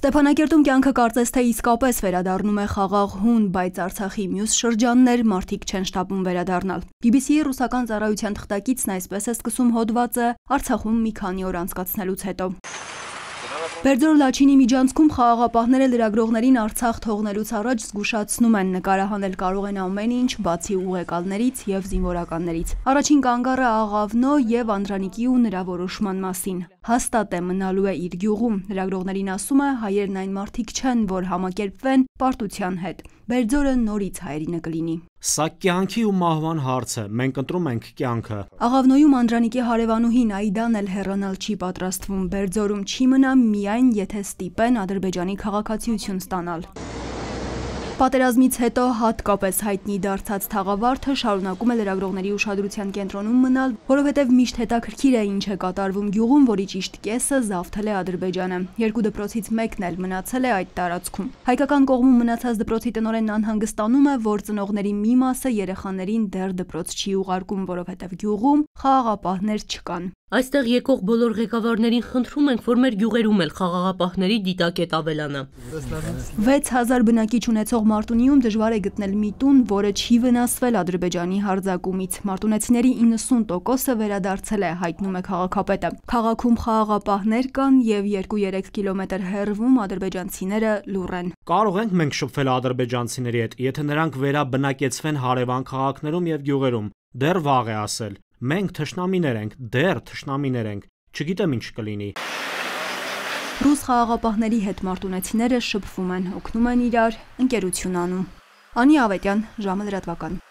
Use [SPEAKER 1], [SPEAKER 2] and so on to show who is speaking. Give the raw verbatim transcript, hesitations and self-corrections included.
[SPEAKER 1] Ստեփանակերտում կյանքը կարծես թե իսկապես վերադառնում է խաղաղ հուն, բայց Արցախի մյուս շրջաններ մարդիկ չեն շտապում վերադառնալ։ բի բի սի-ի ռուսական ծառայության թղթակիցն այսպես է սկսում հոդվածը Արցախում մի քանի օր անցկացնելուց հետո։ Բերձոր Լաչինի միջանցքում խաղաղապահները լրագրողներին Արցախ թողնելուց առաջ զգուշացնում են նկարահանել կարող են ամեն ինչ, բացի ուղեկալներից եւ զինվորականներից։ Առաջին կանգառը Աղավնո եւ Անդրանիկի ու նրա որոշման մասին։ Հաստատ է մնալու է իր գյուղում։ Լրագրողներին ասում է հայերն այն մարդիկ չեն, որ համակերպվեն պարտության հետ։ Բերձորը նորից հայերինը կլինի։
[SPEAKER 2] Սա կյանքի ու մահվան հարց է, մենք ընտրում ենք կյանքը։
[SPEAKER 1] Աղավնոյում Անդրանիկի հարևանուհին Այդան էլ հեռանալ չի պատրաստվում, Բերձորում չի մնա միայն եթե ստիպեն Ադրբեջանի քաղաքացիություն ստանալ։ Պատերազմից հետո հատկապես հայտնի դարձած Թաղավարդը շարունակում է լրագրողների ուշադրության կենտրոնում մնալ, որովհետև միշտ հետաքրքիր է ինչ է կատարվում գյուղում, որի ճիշտ կեսը զավթել է Ադրբեջանը։ Երկու դպրոցից մեկն էլ մնացել է այդ տարածքում։ Հայկական կողմում մնացած դպրոցի տնօրենն անհանգստանում է, որ ծնողների մի մասը երեխաներին դեռ դպրոց չի ուղարկում, որովհետև գյուղում խաղաղապահներ չկան։
[SPEAKER 3] Այստեղ եկող բոլոր ղեկավարներին խնդրում ենք, որ մեր գյուղերում էլ խաղաղապահների դիտակետ ավելանա։
[SPEAKER 1] վեց հազար բնակիչ ունեցող Մարտունիում դժվար է գտնել մի տուն, որը չի վնասվել Ադրբեջանի հարձակումից։ Մարտունեցիների իննսուն տոկոսը վերադարձել է, հայտնում է քաղաքապետը։ Քաղաքում խաղաղապահներ կան եւ երկու-երեք կիլոմետր հեռվում ադրբեջանցիները լուռ են։
[SPEAKER 2] Կարող ենք մենք շփվել ադրբեջանցիների հետ, եթե նրանք վերաբնակեցվեն հարևան քաղաքներում եւ գյուղերում։ Դեռ վաղ է ասել։ Մենք թշնամիներ ենք, դեռ թշնամիներ ենք, չգիտեմ ինչ կլինի։
[SPEAKER 1] Ռուս խաղաղապահների հետ մարտունեցիները շփվում են, օգնում են իրար, ընկերություն անում։ Անի Ավետյան, ժամը լրատվական։